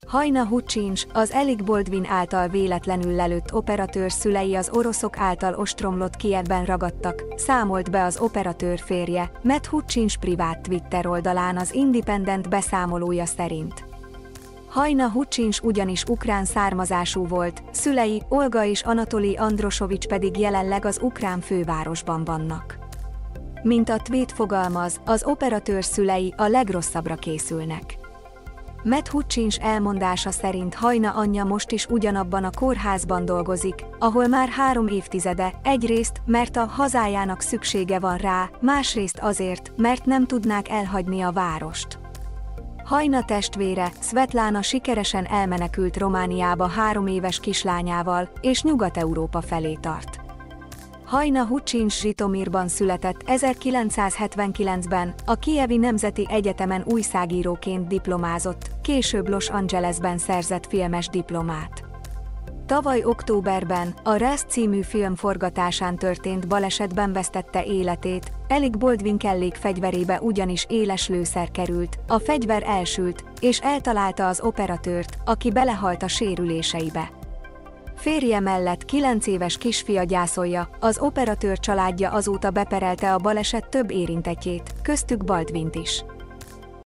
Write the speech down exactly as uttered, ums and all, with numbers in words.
Haina Hutchins, az Alec Baldwin által véletlenül lelőtt operatőr szülei az oroszok által ostromlott Kijevben ragadtak, számolt be az operatőr férje, Matt Hutchins privát Twitter oldalán az Independent beszámolója szerint. Haina Hutchins ugyanis ukrán származású volt, szülei, Olga és Anatoli Androsovics pedig jelenleg az ukrán fővárosban vannak. Mint a tweet fogalmaz, az operatőr szülei a legrosszabbra készülnek. Matt Hutchins elmondása szerint Haina anyja most is ugyanabban a kórházban dolgozik, ahol már három évtizede, egyrészt, mert a hazájának szüksége van rá, másrészt azért, mert nem tudnák elhagyni a várost. Haina testvére, Svetlana sikeresen elmenekült Romániába három éves kislányával, és Nyugat-Európa felé tart. Haina Hutchins Zsitomirban született ezerkilencszázhetvenkilencben, a Kijevi Nemzeti Egyetemen újságíróként diplomázott, később Los Angelesben szerzett filmes diplomát. Tavaly októberben, a Rust című film forgatásán történt balesetben vesztette életét, Alec Baldwin kellék fegyverébe ugyanis éles lőszer került, a fegyver elsült, és eltalálta az operatőrt, aki belehalt a sérüléseibe. Férje mellett kilenc éves kisfia gyászolja, az operatőr családja azóta beperelte a baleset több érintettjét, köztük Baldwint is.